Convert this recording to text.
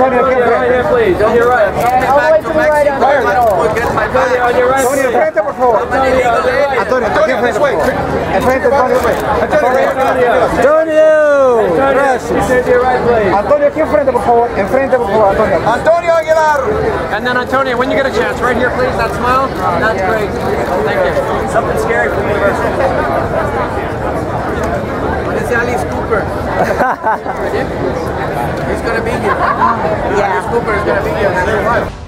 Antonio, right here, please. On your right. All the way to the right on Antonio, on your right. Antonio, enfrente, por favor. Antonio, on your right. Antonio, aquí enfrente, por favor. Enfrente, Antonio. Antonio, gracias. To your right, please. Antonio, aquí enfrente, por favor. Enfrente, por favor, Antonio. Antonio Aguilar. And then Antonio, when you get a chance, right here, please. That smile. That's great. Thank you. Something scary for Universal. Alice Cooper. He's going to be here. Yeah. Alice Cooper is going to be here.